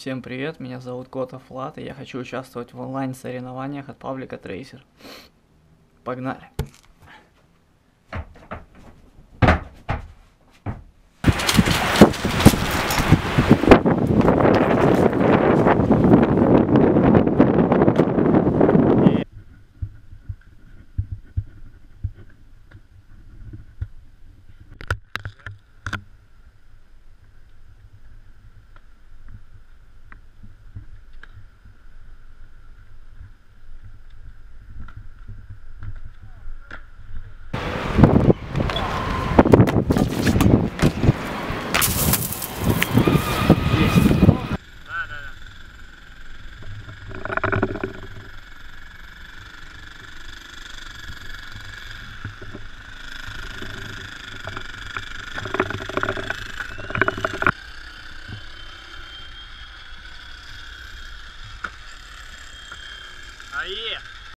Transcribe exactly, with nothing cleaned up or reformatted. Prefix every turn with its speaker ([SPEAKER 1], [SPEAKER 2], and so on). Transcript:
[SPEAKER 1] Всем привет, меня зовут Котов Влад, и я хочу участвовать в онлайн-соревнованиях от паблика Tracer. Погнали!
[SPEAKER 2] Aí!